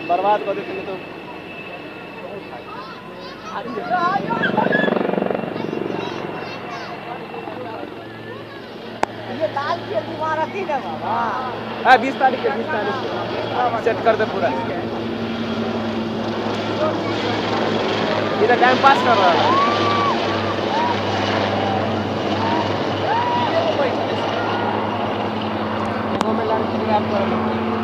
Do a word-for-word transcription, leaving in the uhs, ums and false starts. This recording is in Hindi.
बर्बाद कर देते तो ये लाल की दीवार थी ना बाबा। हाँ बीस तारीख के बीस तारीख के सेट कर दे पूरा। इधर टाइम पास कर रहा है। में लड़की